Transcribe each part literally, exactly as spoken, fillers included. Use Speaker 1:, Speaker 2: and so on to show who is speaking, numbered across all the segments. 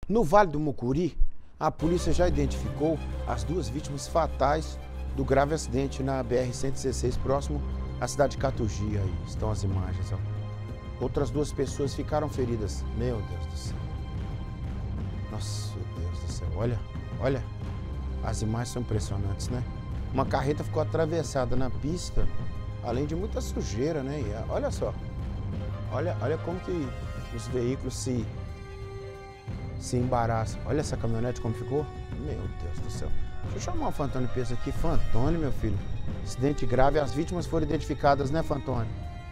Speaker 1: No Vale do Mucuri, a polícia já identificou as duas vítimas fatais do grave acidente na B R cento e dezesseis, próximo à cidade de Caturgi. Aí estão as imagens. Ó. Outras duas pessoas ficaram feridas. Meu Deus do céu. Nossa, Deus do céu. Olha, olha. As imagens são impressionantes, né? Uma carreta ficou atravessada na pista, além de muita sujeira, né? E olha só. Olha, olha como que os veículos se... se embaraçam. Olha essa caminhonete como ficou. Meu Deus do céu. Deixa eu chamar o Fantônio Peso aqui. Fantônio, meu filho. Acidente grave. As vítimas foram identificadas, né, Fantônio?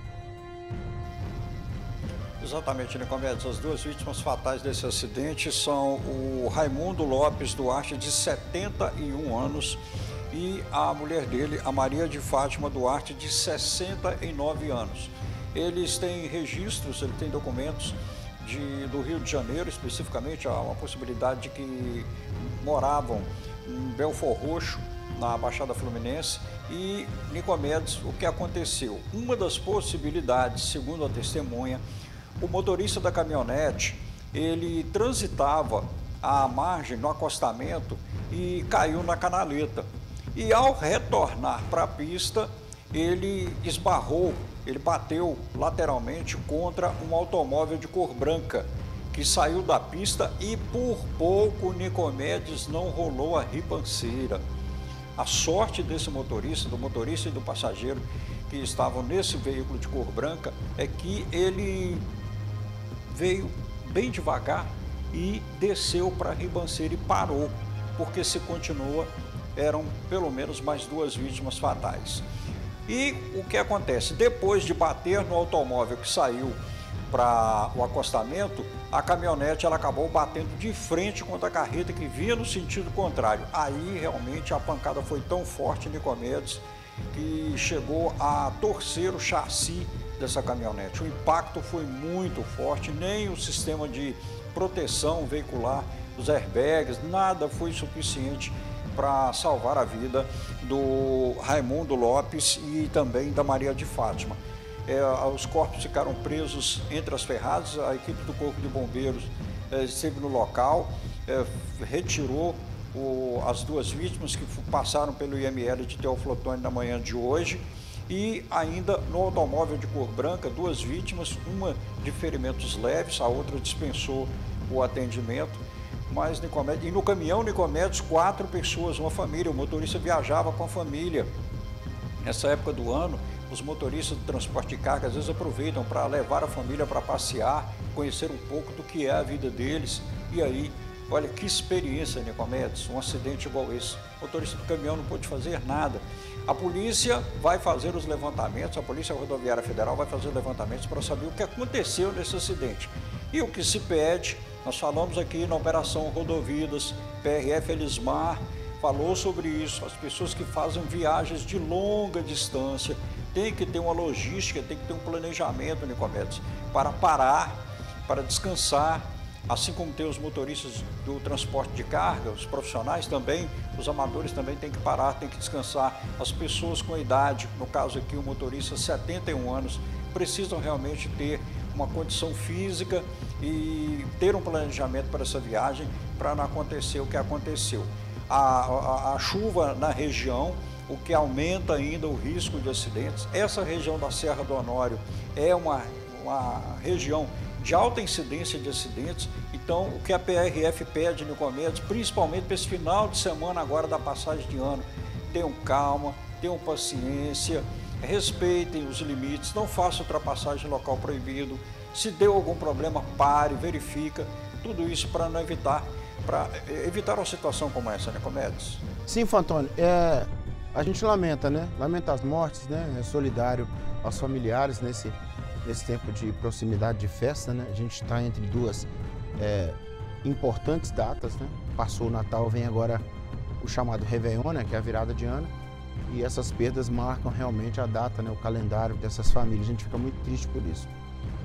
Speaker 2: Exatamente, Nicomedes. As duas vítimas fatais desse acidente são o Raimundo Lopes Duarte, de setenta e um anos, e a mulher dele, a Maria de Fátima Duarte, de sessenta e nove anos. Eles têm registros, ele tem documentos De, do Rio de Janeiro, especificamente, há uma possibilidade de que moravam em Belfor Roxo, na Baixada Fluminense. E, Nicomedes, o que aconteceu? Uma das possibilidades, segundo a testemunha, o motorista da caminhonete, ele transitava à margem, no acostamento, e caiu na canaleta. E ao retornar para a pista, ele esbarrou, ele bateu lateralmente contra um automóvel de cor branca, que saiu da pista e por pouco Nicomedes não rolou a ribanceira. A sorte desse motorista, do motorista e do passageiro que estavam nesse veículo de cor branca, é que ele veio bem devagar e desceu para a ribanceira e parou, porque se continua, eram pelo menos mais duas vítimas fatais. E o que acontece? Depois de bater no automóvel que saiu para o acostamento, a caminhonete ela acabou batendo de frente contra a carreta que vinha no sentido contrário. Aí realmente a pancada foi tão forte, Nicomedes, que chegou a torcer o chassi dessa caminhonete. O impacto foi muito forte, nem o sistema de proteção veicular, os airbags, nada foi suficiente para salvar a vida do Raimundo Lopes e também da Maria de Fátima. É, os corpos ficaram presos entre as ferragens. A equipe do Corpo de Bombeiros é, esteve no local, é, retirou o, as duas vítimas que passaram pelo I M L de Teófilo Otoni na manhã de hoje. E ainda no automóvel de cor branca, duas vítimas, uma de ferimentos leves, a outra dispensou o atendimento. Mas, Nicomedes, e no caminhão, Nicomedes, quatro pessoas, uma família, o motorista viajava com a família. Nessa época do ano, os motoristas do transporte de carga às vezes aproveitam para levar a família para passear, conhecer um pouco do que é a vida deles. E aí, olha que experiência, Nicomedes, um acidente igual esse. O motorista do caminhão não pôde fazer nada. A polícia vai fazer os levantamentos, a Polícia Rodoviária Federal vai fazer os levantamentos para saber o que aconteceu nesse acidente. E o que se pede, nós falamos aqui na Operação Rodovidas, P R F Elismar falou sobre isso. As pessoas que fazem viagens de longa distância têm que ter uma logística, tem que ter um planejamento, Nicomedes, para parar, para descansar, assim como tem os motoristas do transporte de carga, os profissionais também, os amadores também têm que parar, têm que descansar. As pessoas com idade, no caso aqui o motorista setenta e um anos, precisam realmente ter uma condição física e ter um planejamento para essa viagem, para não acontecer o que aconteceu. A, a, a chuva na região, o que aumenta ainda o risco de acidentes. Essa região da Serra do Honório é uma, uma região de alta incidência de acidentes, então o que a P R F pede, Nicomedes, principalmente para esse final de semana agora da passagem de ano, tenham calma, tenham paciência, respeitem os limites, não façam ultrapassagem em local proibido. Se deu algum problema, pare, verifica, tudo isso para não evitar, para evitar uma situação como essa, né, Nicomedes?
Speaker 1: Sim, Fantônio, é, a gente lamenta, né? Lamenta as mortes, né? É solidário aos familiares nesse, nesse tempo de proximidade de festa, né? A gente está entre duas é, importantes datas, né? Passou o Natal, vem agora o chamado Réveillon, né? Que é a virada de ano. E essas perdas marcam realmente a data, né? O calendário dessas famílias. A gente fica muito triste por isso.